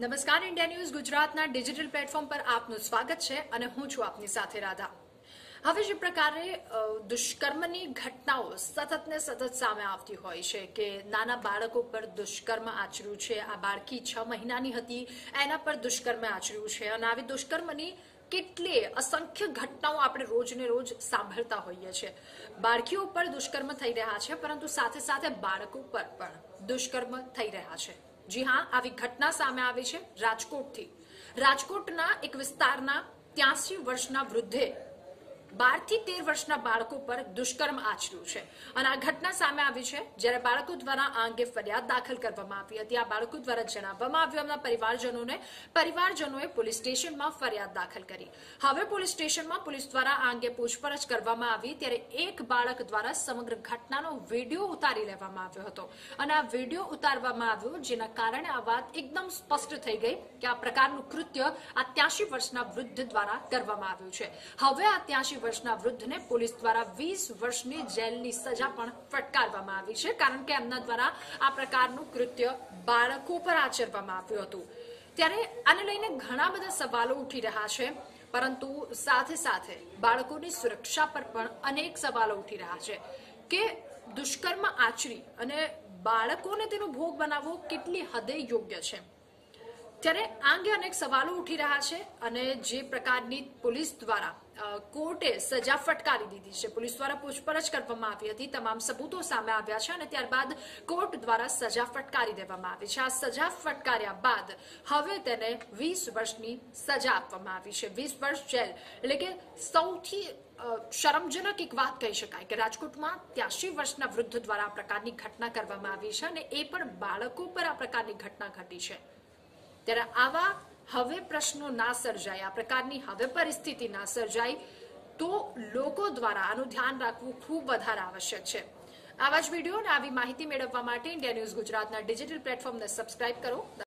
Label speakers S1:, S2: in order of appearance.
S1: નમસ્કાર India News ગુજરાતના digital platform પર આપનું સ્વાગત છે અને હું છું આપની સાથે રાધા। હવે જે પ્રકારે દુષ્કર્મની ઘટનાઓ સતત ને સતત સામે આવતી હોય છે કે નાના બાળકો પર દુષ્કર્મ આચર્યું છે, આ બાળકી 6 મહિનાની હતી એના પર દુષ્કર્મ આચર્યું છે અને આવી દુષ્કર્મની કેટલી અસંખ્ય ઘટનાઓ આપણે રોજને રોજ સાંભળતા હોઈએ છીએ। બાળકીઓ પર દુષ્કર્મ થઈ રહ્યા છે પરંતુ સાથે સાથે બાળકો પર પણ દુષ્કર્મ થઈ રહ્યા છે। જી હા, આવી ઘટના સામે આવી છે રાજકોટથી। રાજકોટના એક વિસ્તારના 83 વર્ષના વૃદ્ધે 12 થી 13 વર્ષના બાળકો પર દુષ્કર્મ આચર્યું છે અને આ ઘટના સામે આવી છે જ્યારે બાળકો દ્વારા આ અંગે ફરિયાદ દાખલ કરવામાં આવી હતી। આ બાળકો દ્વારા જણાવવામાં આવ્યું એમના પરિવારજનોએ પોલીસ સ્ટેશનમાં ફરિયાદ દાખલ કરી। હવે પોલીસ સ્ટેશનમાં પોલીસ દ્વારા આ અંગે પૂછપરછ કરવામાં આવી ત્યારે એક બાળક દ્વારા સમગ્ર ઘટનાનો વિડીયો ઉતારી લેવામાં આવ્યો હતો અને આ વિડીયો ઉતારવામાં આવ્યો જેના કારણે આ વાત એકદમ સ્પષ્ટ થઈ ગઈ કે આ પ્રકારનું કૃત્ય આ 83 વર્ષના વૃદ્ધ દ્વારા કરવામાં આવ્યું છે। હવે આ 83 વર્ષના વૃદ્ધને પોલીસ દ્વારા 20 વર્ષની જેલની સજા પણ ફટકારવામાં આવી છે કારણ કે એમના દ્વારા આ પ્રકારનું કૃત્ય બાળકો પર આચરવામાં આવ્યું હતું। ત્યારે આને લઈને ઘણા બધા સવાલો ઉઠી રહ્યા છે પરંતુ સાથે સાથે બાળકોની સુરક્ષા પર પણ અનેક સવાલો ઉઠી રહ્યા છે કે દુષ્કર્મ આચરી અને બાળકોને તેનો ભોગ બનાવવો કેટલી હદે યોગ્ય છે। ત્યારે આ અંગે અનેક સવાલો ઉઠી રહ્યા છે અને જે પ્રકારની પોલીસ દ્વારા કોર્ટે સજા ફટકારી દીધી છે, પોલીસ દ્વારા પૂછપરછ કરવામાં આવી હતી, તમામ સબૂતો સામે આવ્યા છે અને ત્યારબાદ કોર્ટ દ્વારા સજા ફટકારી દેવામાં આવી છે। આ સજા ફટકાર્યા બાદ હવે તેને 20 વર્ષની સજા આપવામાં આવી છે। 20 વર્ષ જેલ એટલે કે સૌથી શરમજનક એક વાત કહી શકાય કે રાજકોટમાં 83 વર્ષના વૃદ્ધ દ્વારા આ પ્રકારની ઘટના કરવામાં આવી છે અને એ પણ બાળકો પર આ પ્રકારની ઘટના ઘટી છે। ત્યારે આવા હવે પ્રશ્નો ના સર્જાય, આ પ્રકારની હવે પરિસ્થિતિ ના સર્જાય તો લોકો દ્વારા આનું ધ્યાન રાખવું ખૂબ વધારે આવશ્યક છે। આવા જ વિડીયો અને આવી માહિતી મેળવવા માટે ઇન્ડિયા ન્યૂઝ ગુજરાતના ડિજિટલ પ્લેટફોર્મને સબસ્ક્રાઇબ કરો।